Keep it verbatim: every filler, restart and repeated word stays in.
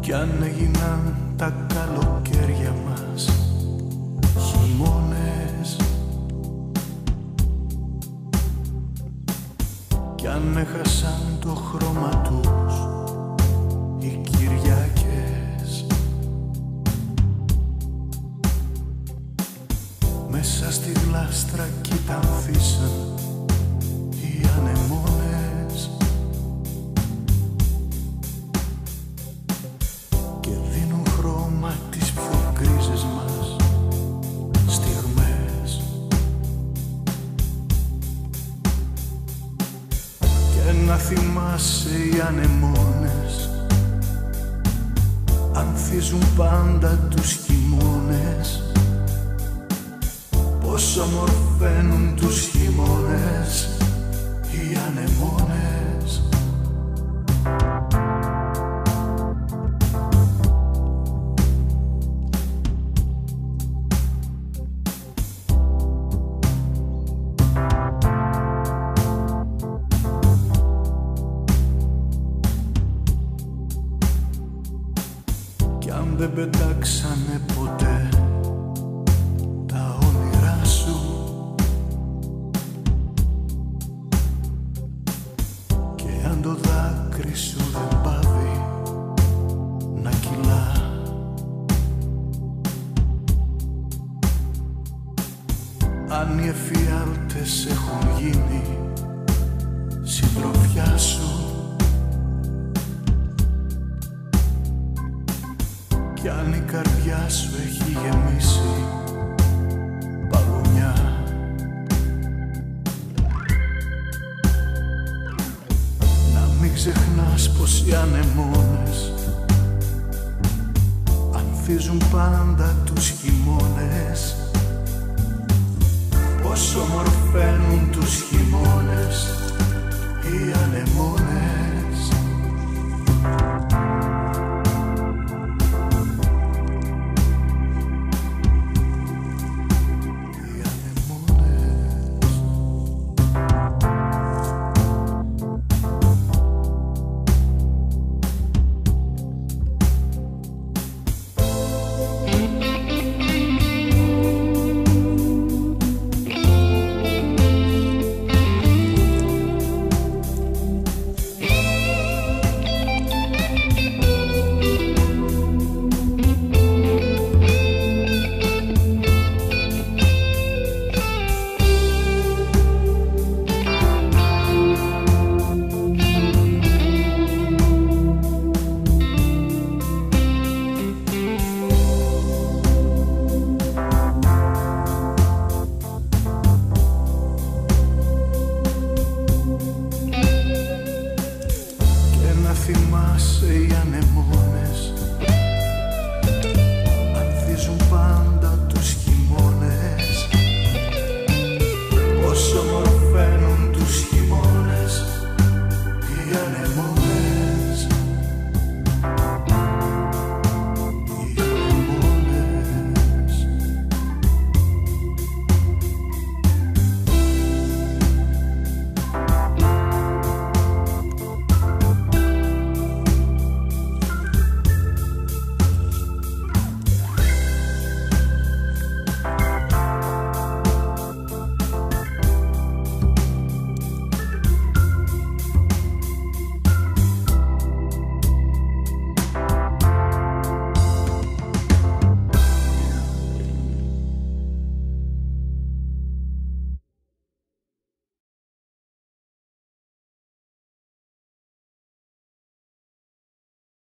κι αν έγιναν τα καλοκαίρια μας χειμώνες, κι αν έχασαν το χρώμα τους οι Κυριακές, μέσα στη γλάστρα κοίτανθήσαν οι ανεμόνες και δίνουν χρώμα τις πιο γκρίζες μας στιγμές. Και να θυμάσαι οι ανεμόνες ανθίζουν πάντα τους χειμώνες, πως ομορφαίνουν τους χειμώνες οι ανεμόνες. Κι αν δεν πετάξανε ποτέ τα όνειρά σου και αν το δάκρυ σου δεν πάβει να κυλά, αν οι εφιάλτες έχουν γίνει συντροφιά σου κι αν η καρδιά σου έχει γεμίσει παγωνιά, να μην ξεχνάς πως οι ανεμόνες ανθίζουν πάντα τους χειμώνες, πως ομορφαίνουν τους χειμώνες οι ανεμόνες.